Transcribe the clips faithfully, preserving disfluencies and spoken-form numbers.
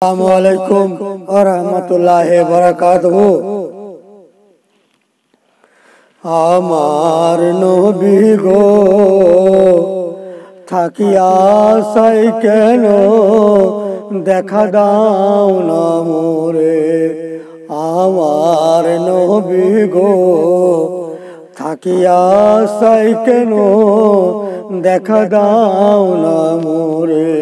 আসসালামুআলাইকুম ওয়া রাহমাতুল্লাহি ওয়া বারাকাতুহু। আমার নবী গো থাকিয়া আশায় কেন দেখা দাও না মোরে। আমার নবী গো থাকিয়া আশায় কেন দেখা দাও না মোরে।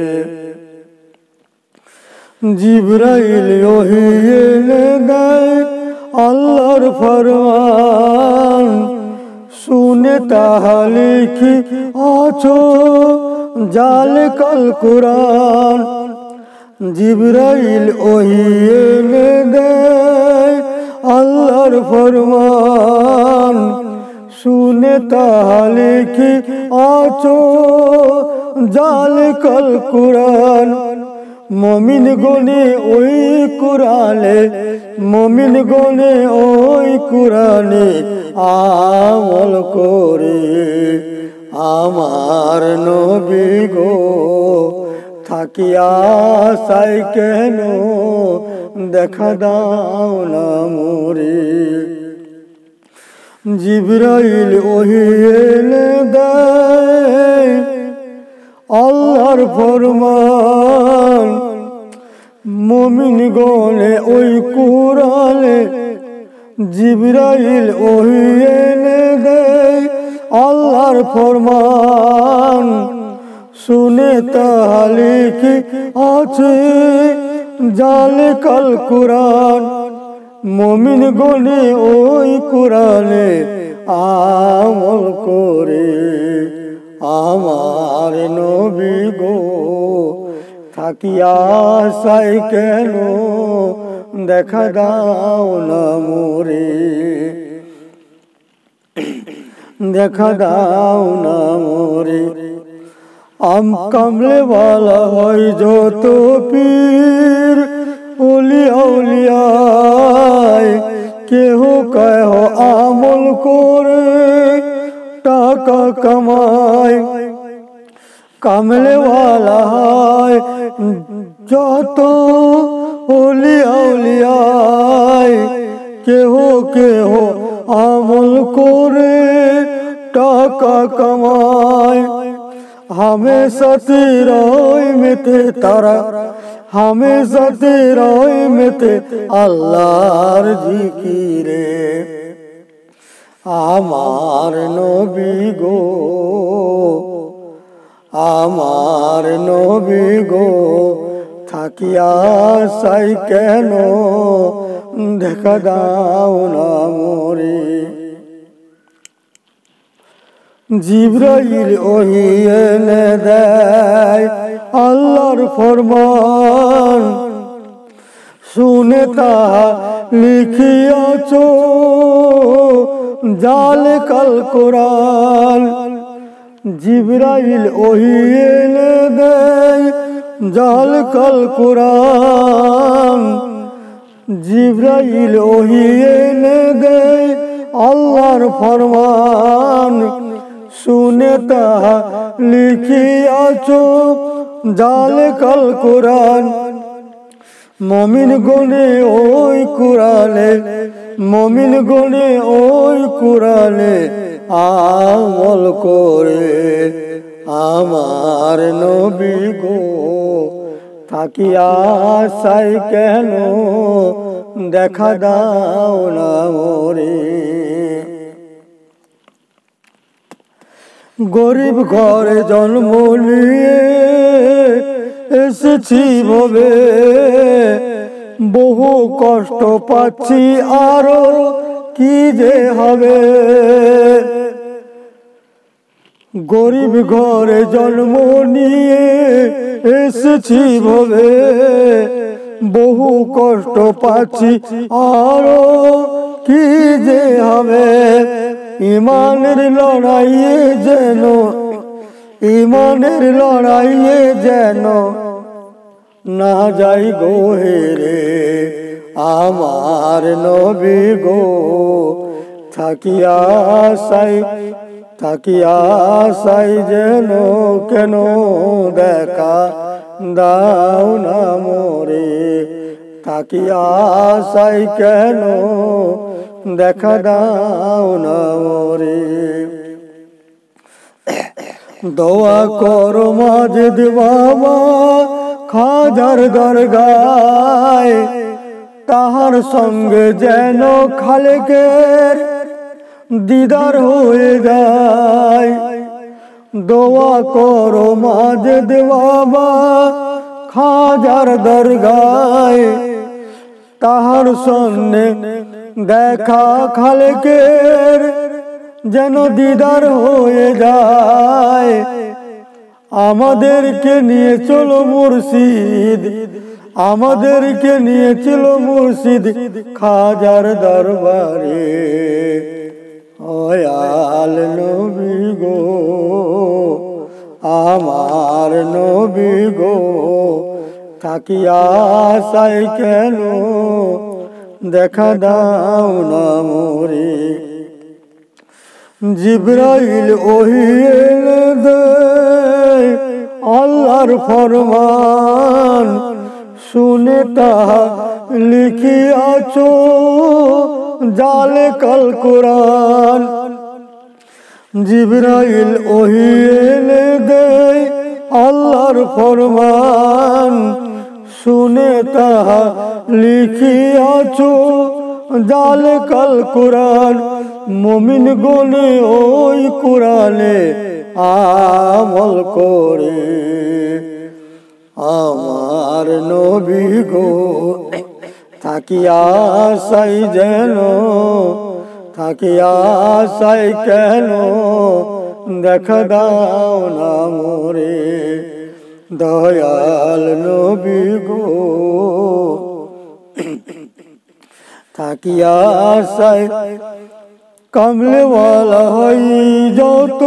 জিবরাইল ওহী এনে দেয় আল্লাহর ফরমান, শুনে তাহা লিখি আছো জালে কাল কুরআন। জিবরাইল ওহী এনে দেয় আল্লাহর ফরমান, শুনে তাহা লিখি আছো জালে কাল কুরআন। মমিন গনে ওই কুরআনে, মমিন গনে ওই কুরআনে আমল করে। আমার নবী গো থাকিয়া আশায় কেন দেখা দাও না মোরে। জিবরাইল ওহী এনে দেয় আল্লাহর ফরমান, মুমিন গনে ওই কুরআনে। জিবরাইল ওহী এনে দেয় আল্লাহর ফরমান, শুনে তাহা লিখি আছে জালে কাল কুরআন। মুমিন গনে ওই কুরআনে আমল করে। আমার নবী গো থাকিয়া আশায় কেন দেখা দাও না মোরে। দেখা দাও না মোরে। আম কামলে ওয়ালা হয় যত পীর ওলিয়া উলিয়ায়, কেহ কেহ আমল করে টাকা কামায়। কামলে ওয়ালা হয় যত ওলিয়া উলিয়ায়, কেহ কেহ আমল করে টাকা কামায়। হামেশা তেরাই মেতে তারা, হামেশা তেরাই মেতে আল্লাহর জিকিরে। আমার নবী গো, আমার নবী গো থাকিয়া আশায় কেন দেখা দাও না মোরে। জিবরাইল ওহী এনে দেয় আল্লাহর ফরমান, শুনে তাহা লিখিয়াছো জালে কাল কুরআন। জিবরাইল ওহী এনে দেয় জালে কাল কুরআন। জিবরাইল ওহী এনে দেয় আল্লাহর ফরমান, শুনে তাহা লিখিয়াছো জালে কাল কুরআন। মুমিন গনে ওই কুরআনে, মুমিন গনে ওই কুরআনে আমল করে। আমার নবী গো থাকিয়া আশায় কেন দেখা দাও না মোরে। গরিব ঘরে জন্ম নিয়ে এসেছি ভবে, বহু কষ্ট পাচ্ছি আরো কি যে হবে। গরিব ঘরে জন্ম নিয়ে এসেছি ভবে, বহু কষ্ট পাচ্ছি আরো কি যে হবে। ইমানের লড়াইয়ে যেন, ইমানের লড়াইয়ে যেন না যাই গো হেরে। আমার নবী গো থাকিয়া আশায়, থাকিয়া আশায় যেন কেন দেখা দাও না মোরে, থাকি আশায় কেন দেখা দাও না মোরে। দোয়া করো মাজিদ বাবা খাজার দরগায়, তাহার সঙ্গে যেন খালেকের দিদার হয়ে যায়। দোয়া করো মাজিদ বাবা খাজার দরগায়, তাহার সঙ্গে দেখা খালেকের যেন দিদার হয়ে যায়। আমাদেরকে নিয়ে চলো মুর্শিদ, আমাদেরকে নিয়ে চলো মুর্শিদ খাজার দরবারে। দয়াল নবী গো আমার নবী গো, থাকি আশায় কেন দেখা দাও না মোরে। জিবরাইল ওহী এনে দেয় আল্লাহর ফরমান, শুনে তাহা লিখিয়াছো জালে কাল কুরআন। জিবরাইল ওহী এনে দেয় আল্লাহর ফরমান, শুনে তাহা লিখিয়াছো জালে কাল কুরআন। মুমিন গনে ওই কুরআনে আমল করে, আমার নবী গো থাকি আশায় যেন, থাকি আশায় কেন দেখা দাও না মোরে। দয়াল নবী গো থাকি আশায় কামলেওয়ালা হই যত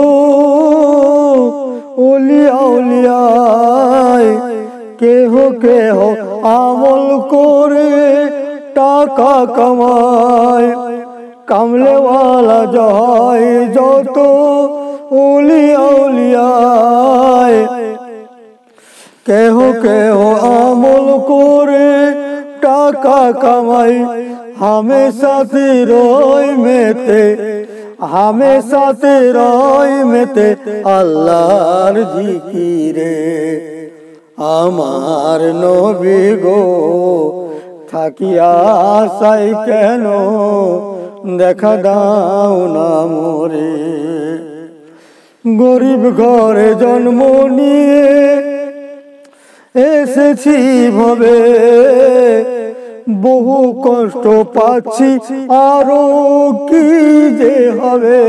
ওলিয়া উলিয়ায়, কেহ কেহ আমল করে টাকা কামায়। কামলেওয়ালা জয় যত ওলিয়া উলিয়ায়, কেহ কেহ আমল করে টাকা কামাই। হামেশাতে রয় মেতে, হামেশাতে রয় মেতে আল্লাহর জিকিরে। আমার নবী গো থাকি আশায় কেন দেখা দাও না মোরে। গরিব ঘরে জন্ম নিয়ে এসেছি ভবে, বহু কষ্ট পাচ্ছি আরো কি যে হবে।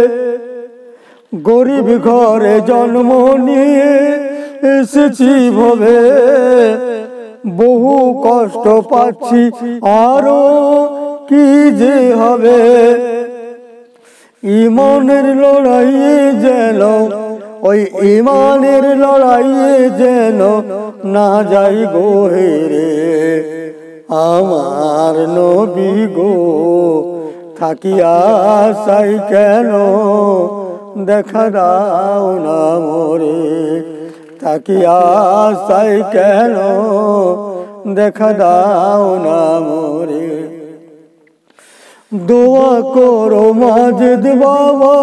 গরিব ঘরে জন্ম নিয়ে এসেছি ভবে, বহু কষ্ট পাচ্ছি আরো কি যে হবে। ইমানের লড়াইয়ে যেন, ওই ইমানের লড়াইয়ে যেন না যাই গো হেরে। আমার নবী গো থাকি আশায় কেন দেখা দাও না মোরে। থাকি আশায় কেন দেখা দাও না মোরে। দোয়া করো মাজিদ বাবা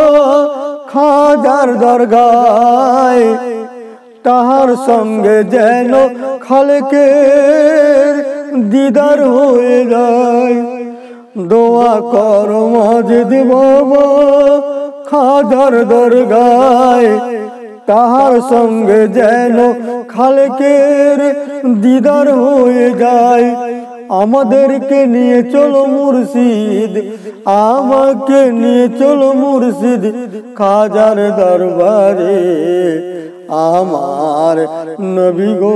খাজার দরগায়, তাহার সঙ্গে যেন খালেকের দিদার হয়ে যায়। দোয়া করো মাজিদ বাবা খাজার দরগায়, তাহার সঙ্গে যেন খালেকের দিদার হয়ে যায়। আমাদেরকে নিয়ে চলো মুর্শিদ, আমাকে নিয়ে চলো মুর্শিদ খাজার দরবারে। আমার নবী গো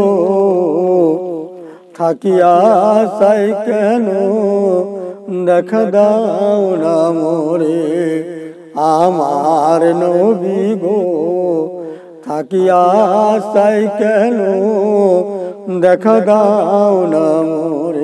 থাকি আশায় কেন দেখা দাও না মোরে। আমার নবী গো থাকি আশায় কেন দেখা দাও না মোরে।